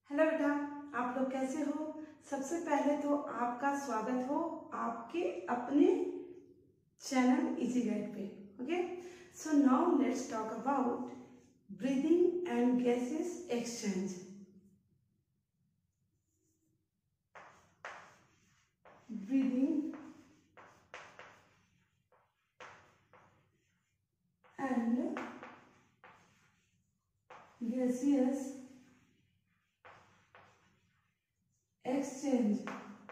Hello बेटा, आप लोग कैसे हो। सबसे पहले तो आपका स्वागत हो आपके अपने चैनल इजी गाइड पे। Okay, so now let's talk about breathing and gases exchange. Breathing and gaseous exchange.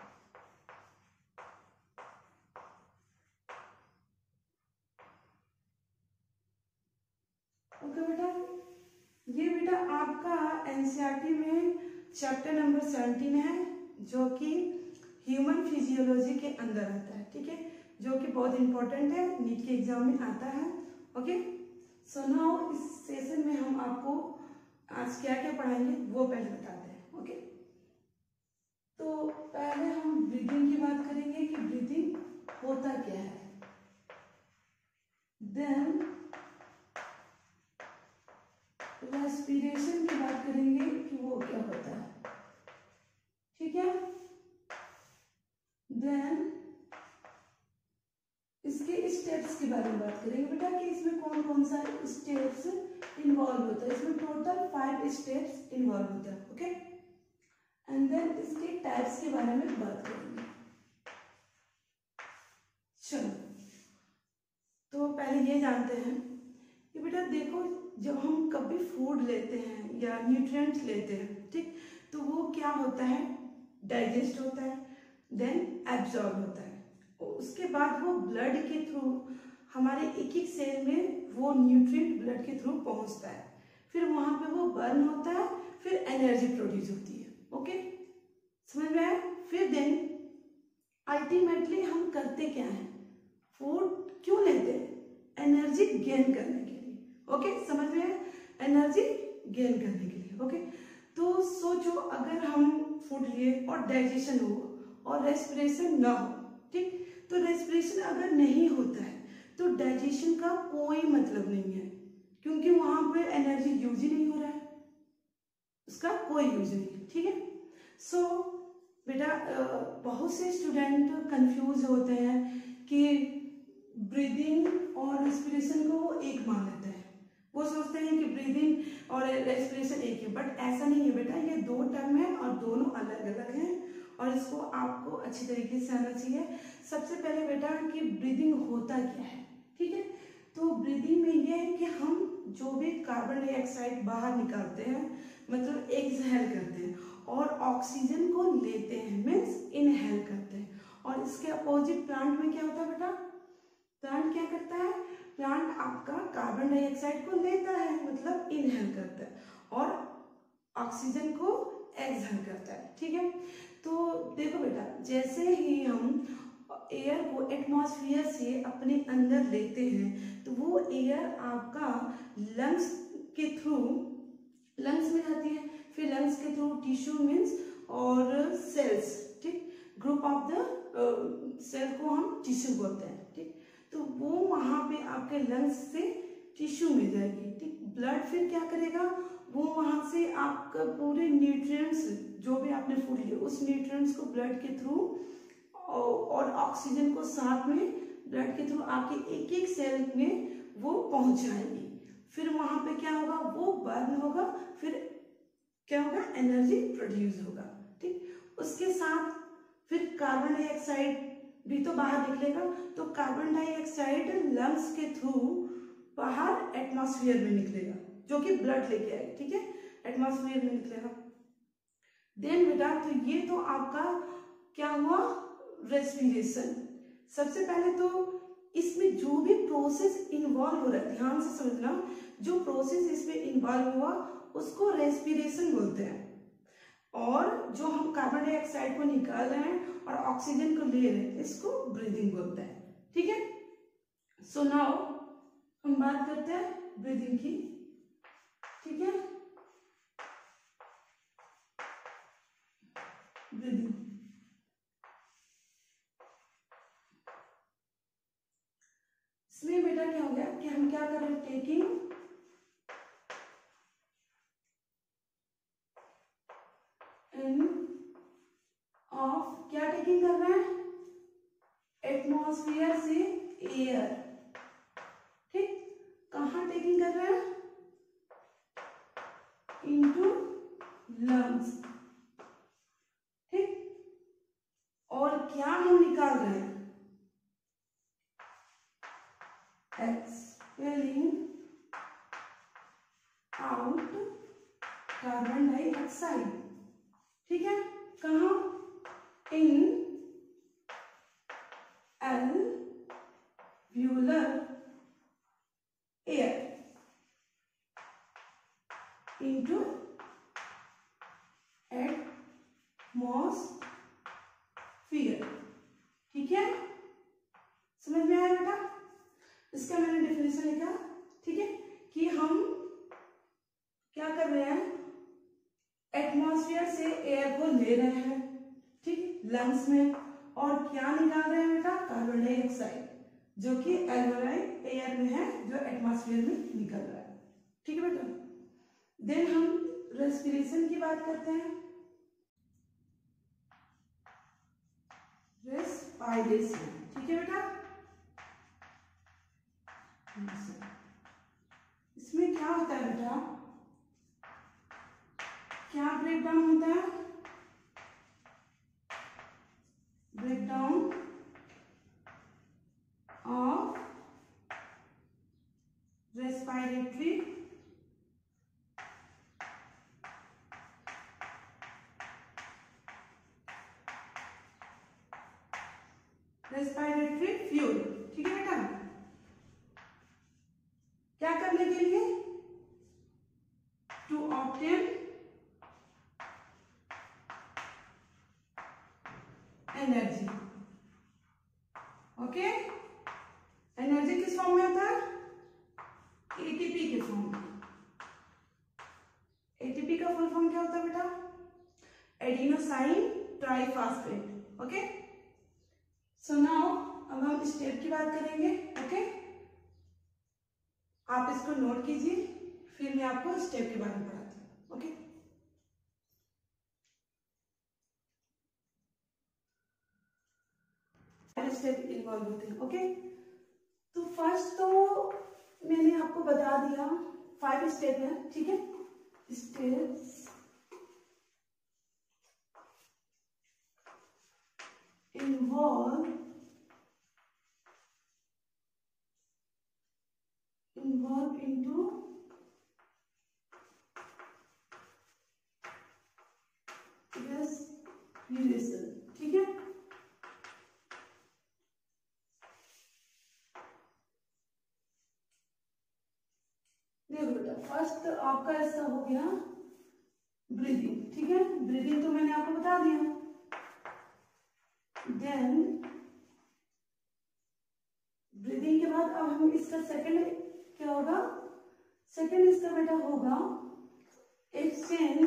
Okay बेटा, ये बेटा आपका एनसीईआरटी में चैप्टर नंबर 17 है, जो कि ह्यूमन फिजियोलॉजी के अंदर आता है। ठीक है, जो कि बहुत इंपॉर्टेंट है, नीट के एग्जाम में आता है। ओके, सो नाउ इस सेशन में हम आपको आज क्या क्या पढ़ाएंगे वो पहले बताते हैं। ओके, तो पहले हम ब्रीदिंग की बात करेंगे कि ब्रीदिंग होता क्या है, देन रेस्पिरेशन की बात करेंगे कि वो क्या होता है। ठीक है, देन इसके स्टेप्स के बारे में बात करेंगे बेटा कि इसमें कौन कौन सा स्टेप्स इन्वॉल्व होता है। इसमें टोटल 5 स्टेप्स इन्वॉल्व होता है। ओके, एंड देन इसके टाइप्स के बारे में बात करेंगे। चलो, तो पहले ये जानते हैं कि बेटा देखो, जब हम कभी फूड लेते हैं या न्यूट्रिएंट्स लेते हैं, ठीक, तो वो क्या होता है, डाइजेस्ट होता है, देन एब्जॉर्ब होता है, उसके बाद वो ब्लड के थ्रू हमारे एक एक सेल में वो न्यूट्रिएंट ब्लड के थ्रू पहुंचता है, फिर वहां पे वो बर्न होता है, फिर एनर्जी प्रोड्यूस होती है। ओके, समझ में आया। फिर देन अल्टीमेटली हम करते क्या है, फूड क्यों लेते हैं, एनर्जी गेन करने के लिए। ओके, समझ में आया, एनर्जी गेन करने के लिए। ओके, तो सोचो अगर हम फूड लिए और डाइजेशन हो और रेस्पिरेशन ना हो, ठीक, तो रेस्पिरेशन अगर नहीं होता है तो डाइजेशन का कोई मतलब नहीं है, क्योंकि वहां पे एनर्जी यूज ही नहीं हो रहा है, उसका कोई यूज नहीं है। ठीक है, सो बेटा बहुत से स्टूडेंट कंफ्यूज होते हैं कि ब्रीदिंग और रेस्पिरेशन को वो एक मान लेते हैं, वो सोचते हैं कि ब्रीदिंग और रेस्पिरेशन एक है, बट ऐसा नहीं है बेटा, ये दो टर्म है और दोनों अलग अलग हैं, और इसको आपको अच्छी तरीके से आना चाहिए। सबसे पहले बेटा कि ब्रीदिंग होता क्या है। ठीक है, तो ब्रीदिंग में ये है कि हम जो भी कार्बन डाइऑक्साइड बाहर निकालते हैं, मतलब एक्सहेल करते हैं, और ऑक्सीजन को लेते हैं, मीन्स इनहेल करते हैं। और इसके अपोजिट प्लांट में क्या होता है बेटा, प्लांट क्या करता है, प्लांट आपका कार्बन डाइऑक्साइड को लेता है, मतलब इनहेल करता है, और ऑक्सीजन को एक्सहेल करता है। ठीक है, तो देखो बेटा, जैसे ही हम एयर को एटमॉस्फेयर से अपने अंदर लेते हैं, तो वो एयर आपका लंग्स के थ्रू, लंग्स में जाती है, फिर लंग्स के थ्रू टिश्यू मीन्स और सेल्स, ठीक, ग्रुप ऑफ द सेल को हम टिश्यू बोलते हैं। ठीक, तो वो वहां पे आपके लंग्स से टिश्यू में जाएगी। ठीक, ब्लड फिर क्या करेगा, वो वहां से आपका पूरे न्यूट्रिएंट्स जो भी आपने फूड लिए उस न्यूट्रिएंट्स को ब्लड के थ्रू और ऑक्सीजन को साथ में ब्लड के थ्रू आपके एक एक सेल में वो पहुंचाएगी। फिर वहां पे क्या होगा, वो बर्न होगा, फिर क्या होगा, एनर्जी प्रोड्यूस होगा। ठीक, उसके साथ फिर कार्बन डाइऑक्साइड भी तो बाहर निकलेगा, तो कार्बन डाइऑक्साइड लंग्स के थ्रू बाहर एटमॉस्फेयर में निकलेगा, जो कि ब्लड लेके आएगा। ठीक है, एटमॉस्फेयर में निकलेगा। देन बेटा, तो ये तो आपका क्या हुआ, रेस्पिरेशन। सबसे पहले तो इसमें जो भी प्रोसेस इन्वॉल्व हो रहा है, ध्यान से समझना, जो प्रोसेस इसमें इन्वॉल्व हुआ उसको रेस्पिरेशन बोलते हैं, और जो हम कार्बन डाइऑक्साइड को निकाल रहे हैं और ऑक्सीजन को ले रहे हैं, इसको ब्रीदिंग बोलते हैं। ठीक है, सो नाउ हम बात करते हैं ब्रीदिंग की। ठीक है, ब्रीदिंग, इसमें बेटा क्या हो गया कि हम क्या कर रहे हैं, टेकिंग एटमॉस्फेयर से एयर, ठीक, कहाँ टेकिंग कर रहे हैं, इनटू लंग्स, ठीक, और क्या हम निकाल रहे हैं, एक्सपेलिंग आउट कार्बन डाइऑक्साइड, ठीक है, कहाँ, in alveolar air into atmosphere, ठीक है, समझ में आया बेटा। इसका मैंने डेफिनेशन लिखा, ठीक है, कि हम क्या कर रहे हैं, एटमॉस्फेयर से एयर को ले रहे हैं, ठीक, लंग्स में, और क्या निकाल रहे हैं बेटा, कार्बन डाइऑक्साइड, जो कि एल्वोलाई एयर में है, जो एटमॉस्फेयर में निकल रहा है, ठीक है बेटा। देन हम रेस्पिरेशन की बात करते हैं, रेस्पिरेशन, ठीक है बेटा। इसमें क्या होता है बेटा, क्या ब्रेकडाउन होता है, ब्रेकडाउन ऑफ रेस्पिरेटरी फ्यूल, ठीक है बेटा। क्या करने के लिए, to obtain energy, okay, energy किस फॉर्म में होता है, एटीपी के फॉर्म में। एटीपी का फुल फॉर्म क्या होता है बेटा, adenosine triphosphate, okay. So now अब हम स्टेप की बात करेंगे, ओके, आप इसको नोट कीजिए, फिर मैं आपको स्टेप के बारे में बताती हूँ, ओके। स्टेप इन्वॉल्व होते हैं, ओके। तो फर्स्ट तो मैंने आपको बता दिया 5 स्टेप है, ठीक है, स्टेप्स involve into respiration, ठीक है। देखो बेटा, फर्स्ट आपका ऐसा हो गया ब्रीदिंग, ठीक है, ब्रीदिंग तो मैंने आपको बता दिया। देन ब्रीदिंग के बाद अब हम इसका सेकंड क्या होगा, सेकंड इसका बेटा होगा एक्सचेंज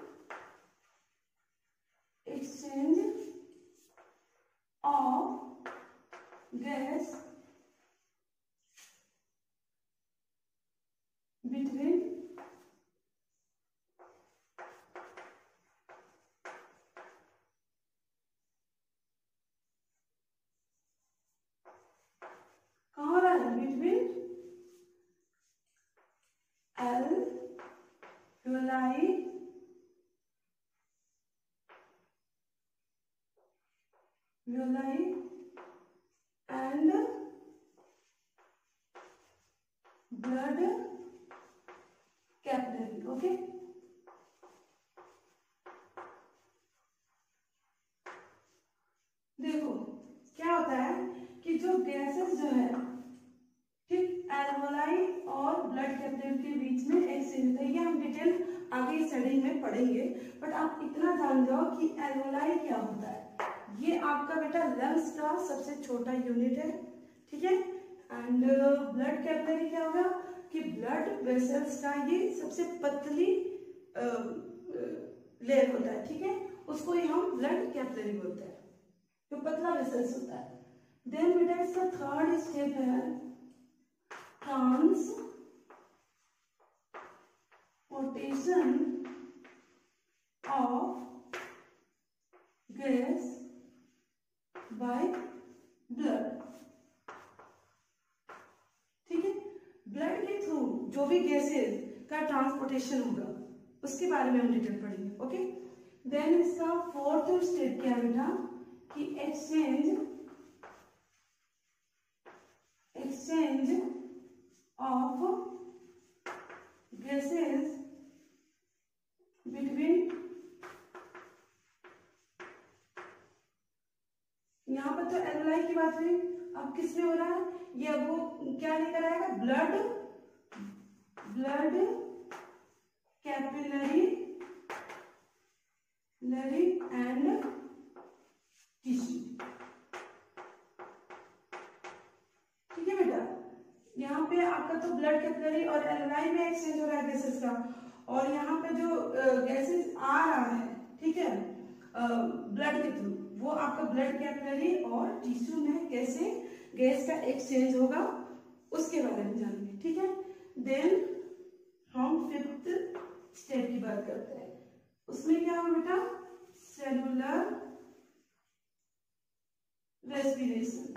ऑफ गैस बिटवीन कहाँ रहा है, between alveoli and blood capillary, okay. देखो क्या होता है कि जो गैसेस जो है, ठीक, एल्वोलाई और ब्लड कैपिलरी के बीच में एक्सचेंज होता है, ये हम डिटेल आगे स्टडी में पढ़ेंगे, बट आप इतना जान जाओ कि एल्वोलाई क्या होता है, ये आपका बेटा लंग्स का सबसे छोटा यूनिट है, ठीक है, एंड ब्लड कैपिलरी क्या होगा कि ब्लड वेसल्स का ये सबसे पतली लेयर होता है, ठीक है, उसको ही हम ब्लड कैपिलरी बोलते हैं, तो पतला वेसल्स होता है। देन बेटा इसका थर्ड स्टेप है transportation of gas by blood, ठीक है। ब्लड के थ्रू जो भी गैसेज का ट्रांसपोर्टेशन होगा उसके बारे में हम डिटेल पढ़ेंगे, ओके। देन इसका फोर्थ स्टेप क्या है बेटा कि एक्सचेंज ऑफ गैसेज बिटवीन, यहां पर तो एल्कोहल की बात हुई, अब किस में हो रहा है, ये वो क्या लेकर आएगा, ब्लड कैपिलरी एंड टिश्यू, ठीक है बेटा। यहाँ पे आपका तो ब्लड कैपिलरी और एल्कोहल में एक्सचेंज हो रहा है गैसेस का, और यहाँ पे जो गैसेस आ रहा है, ठीक है, ब्लड के थ्रू, वो आपका ब्लड कैपिलरी और टिश्यू में कैसे गैस का एक्सचेंज होगा उसके बारे में जानेंगे, ठीक है। देन हम फिफ्थ स्टेप की बात करते हैं, उसमें क्या होगा बेटा, सेलुलर रेस्पिरेशन,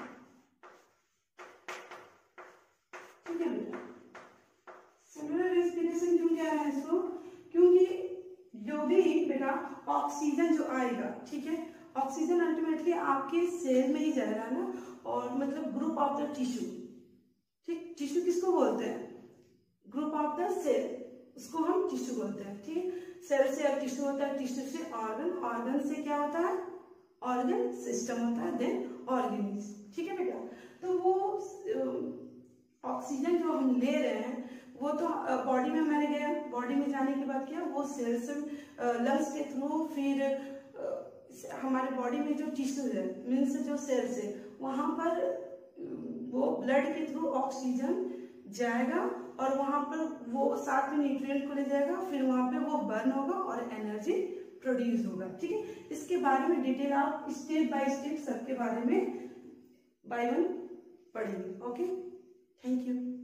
ठीक है बेटा। सेलुलर रेस्पिरेशन क्यों कह रहे हैं इसको, क्योंकि जो भी बेटा ऑक्सीजन जो आएगा, ठीक है, ऑक्सीजन अल्टीमेटली आपके सेल में ही जाएगा ना, और मतलब ग्रुप ऑफ द टिश्यू, ठीक, टिश्यू किसको बोलते हैं, ग्रुप ऑफ द सेल, उसको हम टिश्यू बोलते हैं, ठीक। सेल से अब टिश्यू होता है, टिश्यू से ऑर्गन, ऑर्गन से क्या होता है, ऑर्गन सिस्टम होता है, देन ऑर्गेनिज्म, ठीक है बेटा। तो वो ऑक्सीजन जो हम ले रहे हैं वो तो बॉडी में हमारे गया, बॉडी में जाने के बाद क्या, वो सेल से लंग्स के थ्रू, फिर हमारे बॉडी में जो टिश्यू है मीन्स जो सेल्स है, वहां पर वो ब्लड के थ्रू ऑक्सीजन जाएगा, और वहां पर वो साथ में न्यूट्रिएंट को ले जाएगा, फिर वहां पे वो बर्न होगा और एनर्जी प्रोड्यूस होगा, ठीक है। इसके बारे में डिटेल आप स्टेप बाय स्टेप सबके बारे में बाय वन पढ़ेंगे, ओके। Thank you.